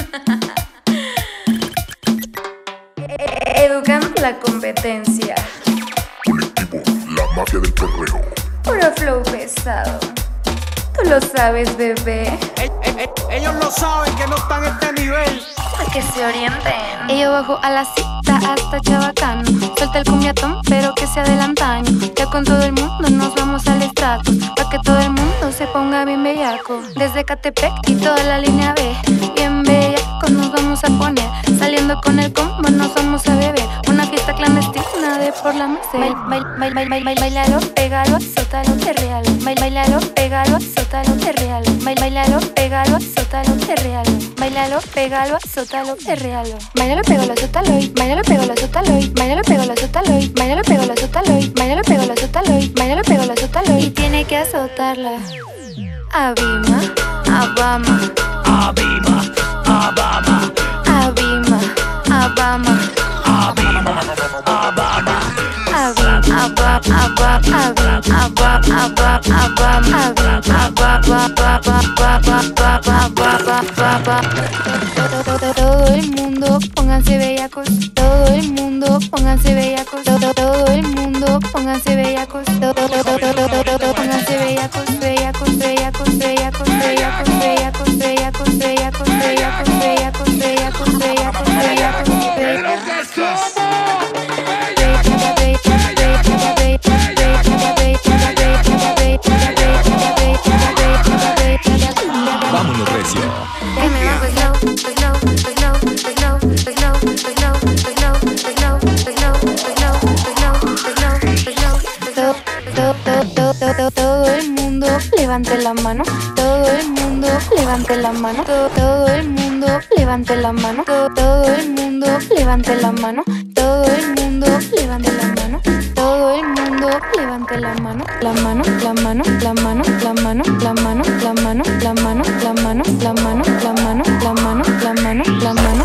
Educando la competencia. Colectivo, la mafia del perreo. Puro flow pesado. Tú lo sabes, bebé. Ellos lo saben que no están a este nivel. Para que se orienten. Y yo bajo a la cita hasta Chabacano. Suelta el cumbiatón, pero que sea del antaño. Ya con todo el mundo nos vamos al estrato, pa' que todo el mundo se ponga bien bellaco. Desde Catepec y toda la línea B, bien bellaco nos vamos a poner. Saliendo con el combo nos vamos a beber. Una fiesta clandestina de por la Merced. Bailalo, pégalo, azótalo, perrealo. Bailalo, pégalo, azótalo, perrealo. Bailalo, pégalo, azótalo, perrealo. Bailalo, pégalo, azótalo, perrealo. Bailalo, pégalo, azótalo. Bailalo, pégalo, azótalo. Bailalo, pégalo, azótalo. Bailalo, pégalo, azótalo. Bailalo, pégalo, azótalo. Bailalo, pégalo, azótalo. Y tiene que azotarla. Abima, Abama. Abima, Abama. Abima, Abama. Abima, Abama. Todo el mundo pónganse bellacos. Todo el mundo pónganse bellacos. Todo el mundo pónganse bellacos. Pónganse bellacos, bellacos, bellacos, bellacos, bellacos, bellacos, bellacos, bellacos, bellacos, bellacos, bellacos, bellacos, bellacos. Vámonos, recio. Todo el mundo levante la mano. Todo el mundo levante la mano. Todo el mundo levante la mano. Todo el mundo levante la mano. Todo el mundo levante la mano. Todo el mundo levante la mano. La mano, la mano, la mano, la mano, la mano, la mano, la mano, la mano, la mano, la mano, la mano, la mano, la mano.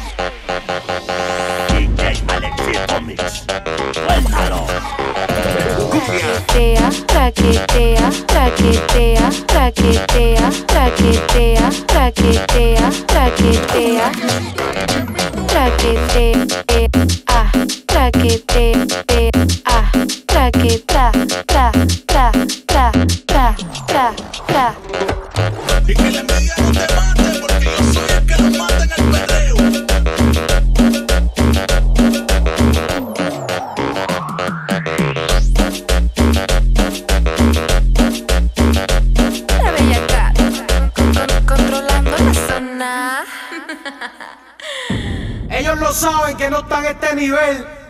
Raquetea, raquetea, raquetea, raquetea, raquetea, raquetea, raquetea, raquetea, raquetea, tra, tra, tra, tra, tra, tra. Y que la envidia no te mate, porque yo soy el que la mata en el perreo. La bella cara, controlando la zona. Ellos lo saben que no están a este nivel.